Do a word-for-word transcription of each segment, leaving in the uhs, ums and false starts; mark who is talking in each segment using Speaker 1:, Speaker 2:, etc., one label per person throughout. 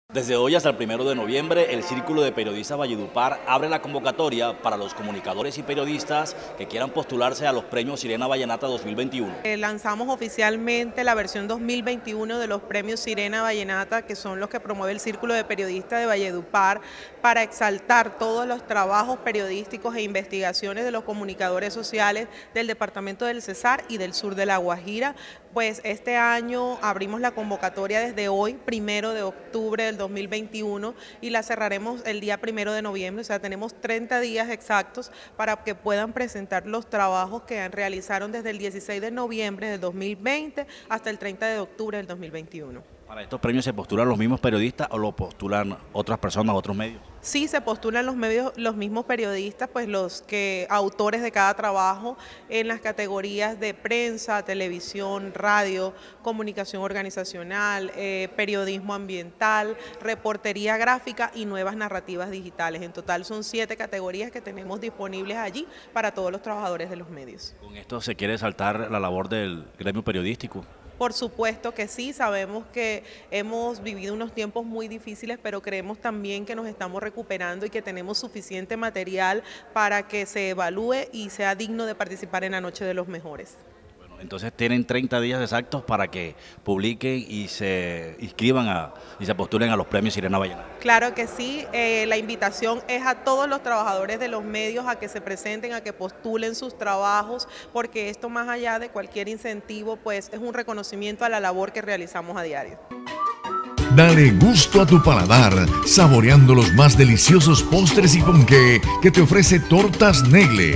Speaker 1: Desde hoy hasta el primero de noviembre, el Círculo de Periodistas Valledupar abre la convocatoria para los comunicadores y periodistas que quieran postularse a los premios Sirena Vallenata dos mil veintiuno.
Speaker 2: Eh, lanzamos oficialmente la versión dos mil veintiuno de los premios Sirena Vallenata, que son los que promueve el Círculo de Periodistas de Valledupar, para exaltar todos los trabajos periodísticos e investigaciones de los comunicadores sociales del departamento del Cesar y del sur de La Guajira. Pues este año abrimos la convocatoria desde hoy, primero de octubre del dos mil veintiuno, y la cerraremos el día primero de noviembre, o sea, tenemos treinta días exactos para que puedan presentar los trabajos que realizaron desde el dieciséis de noviembre del dos mil veinte hasta el treinta de octubre del dos mil veintiuno.
Speaker 1: ¿Para estos premios se postulan los mismos periodistas o lo postulan otras personas, otros medios?
Speaker 2: Sí, se postulan los medios, los mismos periodistas, pues los que autores de cada trabajo en las categorías de prensa, televisión, radio, comunicación organizacional, eh, periodismo ambiental, reportería gráfica y nuevas narrativas digitales. En total son siete categorías que tenemos disponibles allí para todos los trabajadores de los medios.
Speaker 1: ¿Con esto se quiere saltar la labor del gremio periodístico?
Speaker 2: Por supuesto que sí, sabemos que hemos vivido unos tiempos muy difíciles, pero creemos también que nos estamos recuperando y que tenemos suficiente material para que se evalúe y sea digno de participar en la Noche de los Mejores.
Speaker 1: Bueno, entonces tienen treinta días exactos para que publiquen y se inscriban a, y se postulen a los premios Sirena Vallenata.
Speaker 2: Claro que sí, eh, la invitación es a todos los trabajadores de los medios a que se presenten, a que postulen sus trabajos, porque esto, más allá de cualquier incentivo, pues es un reconocimiento a la labor que realizamos a diario.
Speaker 3: Dale gusto a tu paladar, saboreando los más deliciosos postres y ponqué que te ofrece Tortas Negle.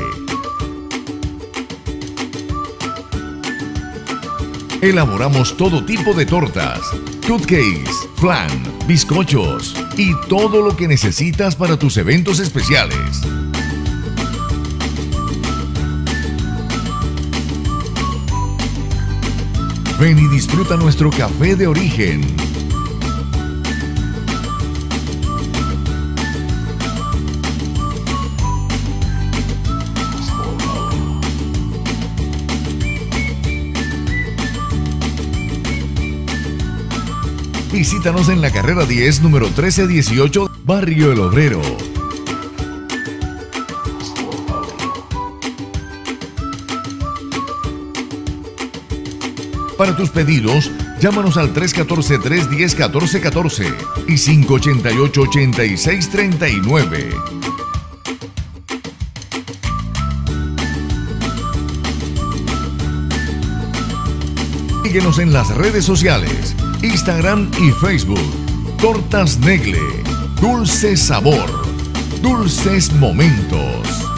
Speaker 3: Elaboramos todo tipo de tortas, cupcakes, flan, bizcochos y todo lo que necesitas para tus eventos especiales. Ven y disfruta nuestro café de origen. Visítanos en la carrera diez, número trece dieciocho, Barrio El Obrero. Para tus pedidos, llámanos al tres uno cuatro, tres uno cero, uno cuatro uno cuatro y cinco ocho ocho, ocho seis tres nueve. Síguenos en las redes sociales, Instagram y Facebook. Tortas Negle, dulce sabor, dulces momentos.